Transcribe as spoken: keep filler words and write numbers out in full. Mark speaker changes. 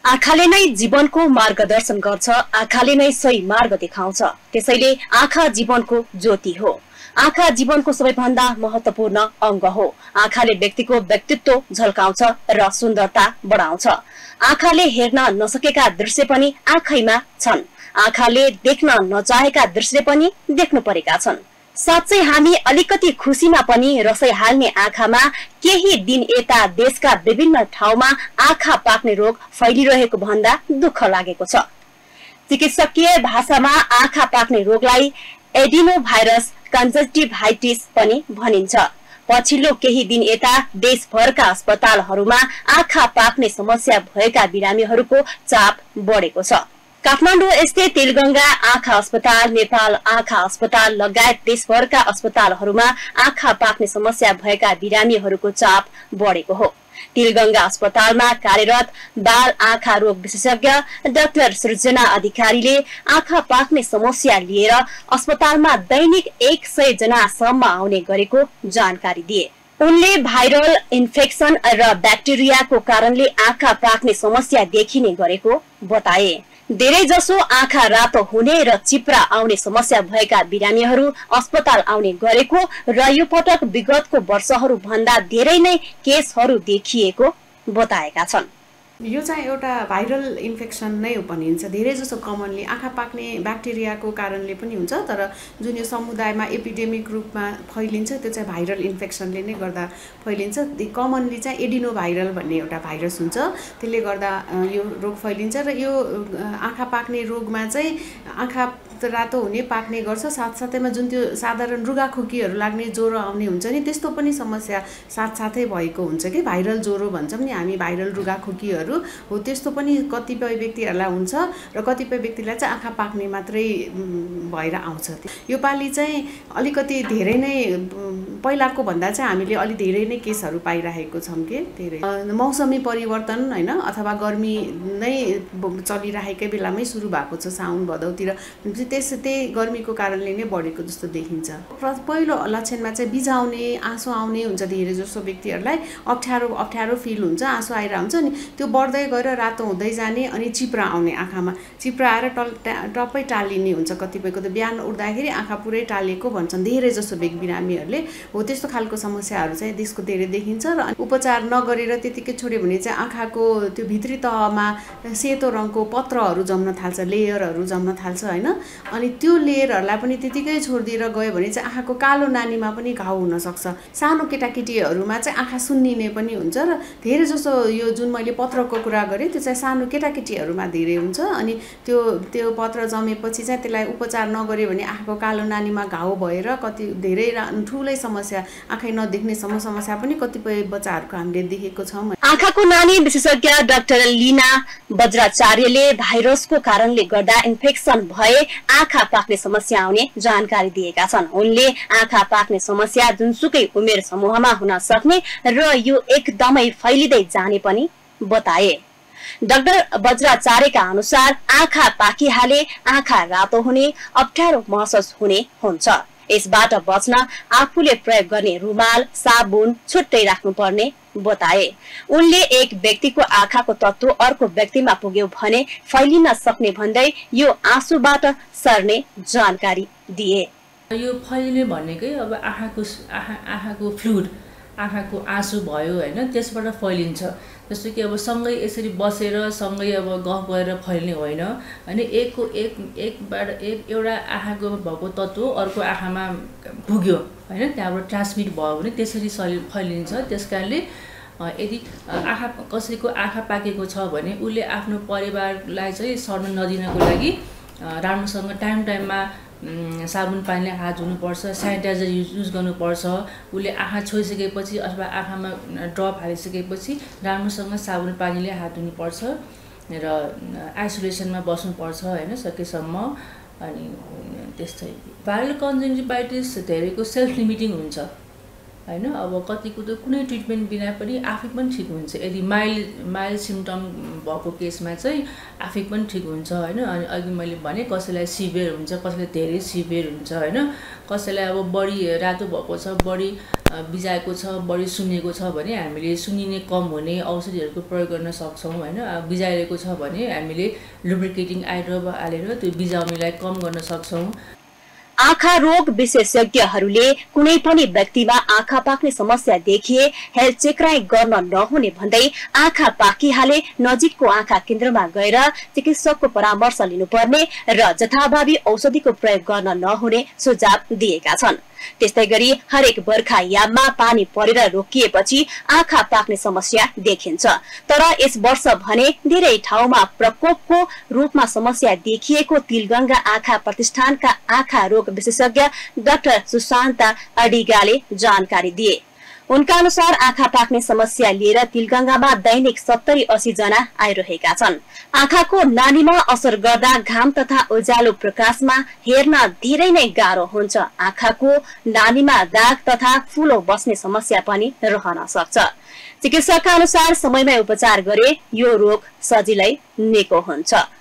Speaker 1: आँखाले नै जीवनको मार्गदर्शन गर्छ, आँखाले नै सही मार्ग देखाउँछ। त्यसैले आँखा जीवनको ज्योति हो। आँखा जीवनको सबैभन्दा महत्त्वपूर्ण अंग हो। आँखाले व्यक्तिको व्यक्तित्व झल्काउँछ र सुन्दरता बढाउँछ। आँखाले हेर्न नसकेका दृश्य पनि आँखैमा छन्। आँखाले देख्न नचाहेका दृश्य पनि देख्नु परेका छन्। साँच्चै हामी अलिकति खुसीमा पनि रसै हाल्ने आँखामा केही दिन यता देशका विभिन्न ठाउँमा आँखा पाक्ने रोग फैलिरहेको भन्दा दुःख लागेको छ। चिकित्सकीय भाषामा आँखा पाक्ने रोगलाई एडिनोभाइरस कन्जक्टिभाइटिस पनि भनिन्छ। पछिल्लो केही दिन यता देशभरका अस्पतालहरूमा आँखा पाक्ने समस्या भएका बिरामीहरूको चाप बढेको छ। काठमाडौँ स्थित तिलगंगा आँखा अस्पताल, नेपाल आँखा अस्पताल लगायत देशभरका अस्पतालहरूमा आँखा पाक्ने समस्या भएका बिरामीहरूको चाप बढेको हो। तिलगंगा अस्पतालमा कार्यरत बाल आँखा रोग विशेषज्ञ डाक्टर सृजना अधिकारीले आँखा पाक्ने समस्या लिएर अस्पतालमा दैनिक एक सय जनासम्म आउने गरेको जानकारी दिए। उनले भाइरल इन्फेक्सन र ब्याक्टेरियाको कारणले आँखा पाक्ने समस्या देखिने गरेको बताए। धेरै जसो आँखा रातो हुने र चिप्रा आउने समस्या भएका बिरामीहरू अस्पताल आउने गरेको र यो पटक विगतको वर्षहरू भन्दा धेरै नै केसहरू देखिएको बताएका छन्।
Speaker 2: यो चाहिँ एउटा भाइरल इन्फेक्सन नै भनिन्छ। धेरै जसो कमनली आँखा पाक्ने ब्याक्टेरियाको कारणले पनि हुन्छ, तर जुन यो समुदायमा एपिडेमिक रूपमा फैलिन्छ त्यो चाहिँ भाइरल इन्फेक्सनले नै गर्दा फैलिन्छ। कमनली चाहिँ एडिनो भाइरल भन्ने एउटा भाइरस हुन्छ, त्यसले गर्दा यो रोग फैलिन्छ। र यो आँखा पाक्ने रोगमा चाहिँ आँखा रातो हुने पाक्ने गर्छ, साथसाथैमा जुन त्यो साधारण रुगाखोकीहरू लाग्ने ज्वरो आउने हुन्छ नि त्यस्तो पनि समस्या साथसाथै भएको हुन्छ कि भाइरल ज्वरो भन्छौँ नि हामी, भाइरल रुगाखोकीहरू हो त्यस्तो पनि कतिपय व्यक्तिहरूलाई हुन्छ र कतिपय व्यक्तिलाई चाहिँ आँखा पाक्ने मात्रै भएर आउँछ। यो पालि चाहिँ अलिकति धेरै नै पहिलाको भन्दा चाहिँ हामीले अलि धेरै नै केसहरू पाइरहेको छौँ कि धेरै मौसमी परिवर्तन होइन अथवा गर्मी नै चलिरहेकै बेलामै सुरु भएको छ साउन भदौतिर, त्यस त्यही गर्मीको कारणले नै बढेको जस्तो देखिन्छ। पहिलो लक्षणमा चाहिँ बिझाउने आँसु आउने हुन्छ। धेरै जसो व्यक्तिहरूलाई अप्ठ्यारो अप्ठ्यारो फिल हुन्छ, आँसु आइरहेको हुन्छ नि त्यो बढ्दै गएर रातो हुँदै जाने अनि चिप्रा आउने, आँखामा चिप्रा आएर टल टप्पै टालिने हुन्छ। कतिपयको त बिहान उठ्दाखेरि आँखा पुरै टालिएको भन्छन् धेरै जसो बिरामीहरूले। हो त्यस्तो खालको समस्याहरू चाहिँ त्यसको धेरै देखिन्छ र उपचार नगरेर त्यतिकै छोड्यो भने चाहिँ आँखाको त्यो भित्री तहमा सेतो रङको पत्रहरू जम्न थाल्छ, लेयरहरू जम्न थाल्छ होइन। अनि त्यो लेयरहरूलाई पनि त्यतिकै छोडिदिएर गयो भने चाहिँ आँखाको कालो नानीमा पनि घाउ हुनसक्छ। सानो केटाकेटीहरूमा चाहिँ आँखा सुन्निने पनि हुन्छ र धेरै जसो यो जुन मैले पत्रको कुरा गरेँ त्यो चाहिँ सानो केटाकेटीहरूमा धेरै हुन्छ। अनि त्यो त्यो पत्र जमेपछि चाहिँ त्यसलाई उपचार नगर्यो भने आँखाको कालो नानीमा घाउ भएर कति धेरै ठुलै समस्या आँखै नदेख्ने समस्या पनि कतिपय बच्चाहरूको हामीले देखेको छौँ।
Speaker 1: आँखाको नानी विशेषज्ञ डाक्टर लीना बज्राचार्यले भाइरसको कारणले गर्दा इन्फेक्सन भए आँखा पाक्ने समस्या आउने जानकारी दिएका छन्। उनले आँखा पाक्ने समस्या जुनसुकै उमेर समूहमा हुन सक्ने र यो एकदमै फैलिँदै जाने पनि बताए। डाक्टर बज्राचार्यका अनुसार आँखा पाकिहाले आँखा रातो हुने, अप्ठ्यारो महसुस हुने हुन्छ। यसबाट बच्न आफूले प्रयोग गर्ने रुमाल, साबुन छुट्टै राख्नुपर्ने बताए। उनले एक व्यक्तिको आँखाको तत्व अर्को व्यक्तिमा पुग्यो भने फैलिन सक्ने भन्दै यो आँसुबाट सर्ने जानकारी दिए।
Speaker 3: यो फैलिने भनेकै अब आँखाको आँखा आँखाको फ्लुइड, आँखाको आँसु भयो होइन, त्यसबाट फैलिन्छ। जस्तो कि अब सँगै यसरी बसेर सँगै अब गफ गरेर फैल्ने होइन होइन, एकको एक एकबाट एक एउटा आँखाको भएको तत्व अर्को आँखामा पुग्यो होइन, त्यहाँबाट ट्रान्समिट भयो भने त्यसरी फैलिन्छ। त्यस कारणले यदि आँखा कसैको आँखा पाकेको छ भने उसले आफ्नो परिवारलाई चाहिँ सर्न नदिनको लागि राम्रोसँग टाइम टाइममा साबुन पानीले हात धुनुपर्छ, सेनिटाइजर युज युज गर्नुपर्छ। उसले आँखा छोइसकेपछि अथवा आँखामा ड्रप हालिसकेपछि राम्रोसँग साबुन पानीले हात धुनुपर्छ र आइसोलेसनमा बस्नुपर्छ होइन सकेसम्म। अनि त्यस्तै भाइरल कन्जक्टिभाइटिस धेरैको सेल्फ लिमिटिङ हुन्छ हैन। अब कतिको त कुनै ट्रिटमेन्ट बिना पनि आफै पनि ठिक हुन्छ। यदि माइल्ड माइल्ड सिम्पटम भएको केसमा चाहिँ आफै पनि ठिक हुन्छ हैन। अनि अघि मैले भने कसैलाई सिभियर हुन्छ, कसैलाई धेरै सिभियर हुन्छ हैन। कसैलाई अब बढी रातो भएको छ, बढी बिजाएको छ, बढी सुन्निएको छ भने हामीले सुन्निने कम हुने औषधिहरूको प्रयोग गर्न सक्छौँ हैन। बिजाएको छ भने हामीले लुब्रिकेटिङ आई ड्रप हालेर त्यो बिजाउनेलाई कम गर्न सक्छौँ।
Speaker 1: आँखा रोग विशेषज्ञहरूले कुनै पनि व्यक्तिमा आँखा पाक्ने समस्या देखिए हेल्थ चेकराई गर्न नहुने भन्दै आँखा पाकिहाले नजिकको आँखा केन्द्रमा गएर चिकित्सकको परामर्श लिनुपर्ने र जथाभावी औषधिको प्रयोग गर्न नहुने सुझाव दिएका छन्। त्यस्तै गरी हरेक बर्खा याममा पानी परेर रोकिएपछि आँखा पाक्ने समस्या देखिन्छ। तर यस वर्ष भने धेरै ठाउँमा प्रकोपको रूपमा समस्या देखिएको तिलगंगा आँखा प्रतिष्ठानका आँखा रोग विशेषज्ञ डाक्टर सुशान्ता अडिगाले जानकारी दिए। उनका अनुसार आँखा पाक्ने समस्या लिएर तिलगंगामा दैनिक सत्तरी अस्सी जना आइरहेका छन्। आँखाको नानीमा असर गर्दा घाम तथा उज्यालो प्रकाशमा हेर्न धेरै नै गाह्रो हुन्छ। आँखाको नानीमा दाग तथा फुलो बस्ने समस्या पनि रहन सक्छ। चिकित्सकका अनुसार समयमै उपचार गरे यो रोग सजिलै निको हुन्छ।